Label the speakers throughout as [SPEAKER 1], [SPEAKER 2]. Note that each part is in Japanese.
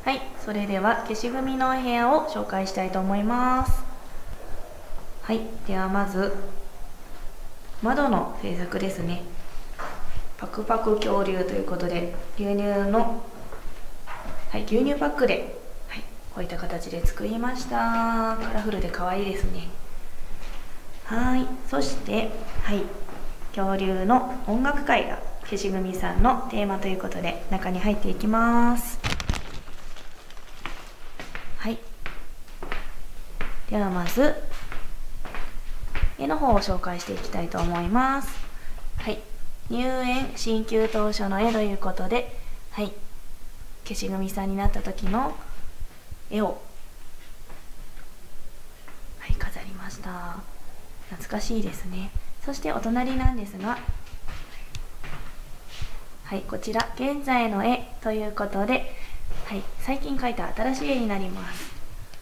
[SPEAKER 1] はい、それでは消し組のお部屋を紹介したいと思います。はい、ではまず窓の制作ですね。パクパク恐竜ということで牛乳の、牛乳パックで、こういった形で作りました。カラフルで可愛いですね。そして、恐竜の音楽会が消し組さんのテーマということで中に入っていきます。ではまず絵の方を紹介していきたいと思います。入園進級当初の絵ということで、消し組さんになった時の絵を、飾りました。懐かしいですね。そしてお隣なんですが、こちら現在の絵ということで、最近描いた新しい絵になります。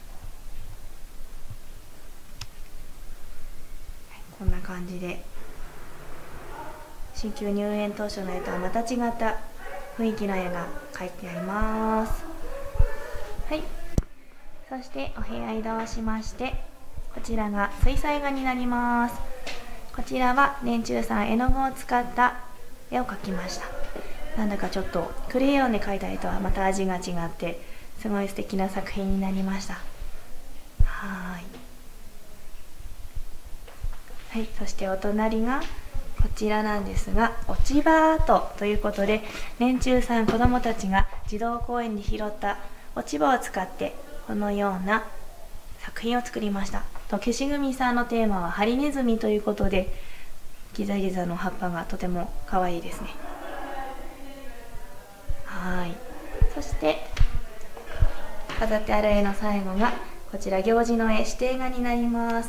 [SPEAKER 1] こんな感じで新旧入園当初の絵とはまた違った雰囲気の絵が描いてあります。そしてお部屋移動しまして、こちらが水彩画になります。こちらは年中さん絵の具を使った絵を描きました。なんだかちょっとクレヨンで描いた絵とはまた味が違ってすごい素敵な作品になりました。そしてお隣がこちらなんですが、落ち葉アートということで、年中さん子どもたちが児童公園で拾った落ち葉を使ってこのような作品を作りました。消し組さんのテーマはハリネズミということで、ギザギザの葉っぱがとても可愛いですね。そして飾ってある絵の最後がこちら行事の絵、指定画になります。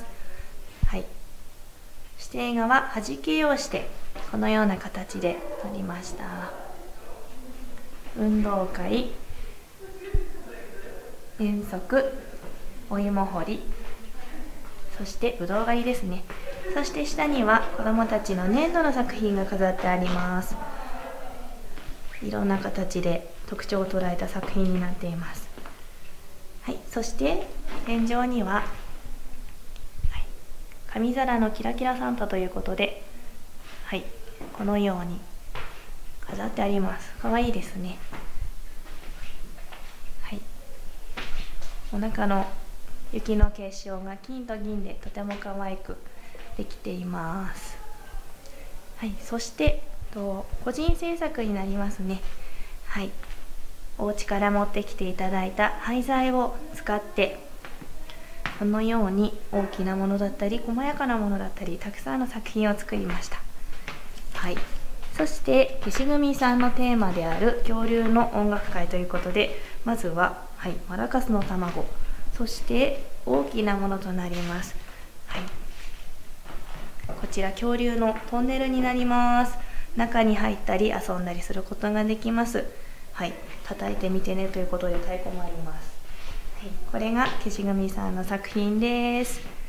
[SPEAKER 1] 指定画は弾けをしてこのような形で撮りました。運動会、遠足、お芋掘り、そしてぶどう狩りですね。そして下には子どもたちの粘土の作品が飾ってあります。いろんな形で特徴を捉えた作品になっています。そして天井には紙皿のキラキラサンタということで、このように飾ってあります。かわいいですね。お腹の雪の結晶が金と銀でとても可愛くできています。そして個人制作になりますね。お家から持ってきていただいた廃材を使ってこのように大きなものだったり細やかなものだったりたくさんの作品を作りました。そして消し組さんのテーマである恐竜の音楽会ということで、まずは、マラカスの卵、そして大きなものとなります。こちら恐竜のトンネルになります。中に入ったり遊んだりすることができます。叩いてみてねということで太鼓もあります。これが消し組さんの作品です。